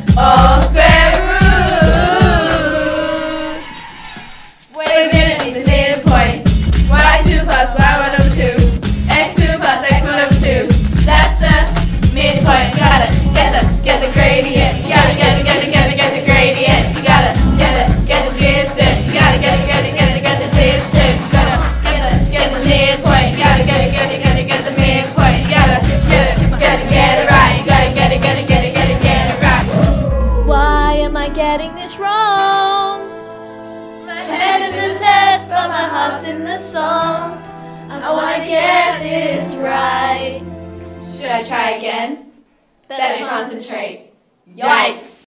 All square root. Wait a minute, need the midpoint. Y2 plus y1 over 2. X2 plus x1 over 2. That's the midpoint. Gotta get the gradient. You gotta get the gradient. You gotta get the distance. You gotta get the distance. You gotta get the midpoint. You gotta get the midpoint. You gotta get it right. You gotta get it right. Why am I getting this wrong? My head's in the test, but my heart's in the song. I wanna get this right. Should I try again? Better concentrate. Yikes!